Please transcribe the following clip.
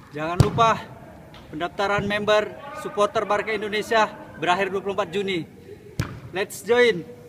Jangan lupa pendaftaran member supporter Barca Indonesia berakhir 24 Juni. Let's join!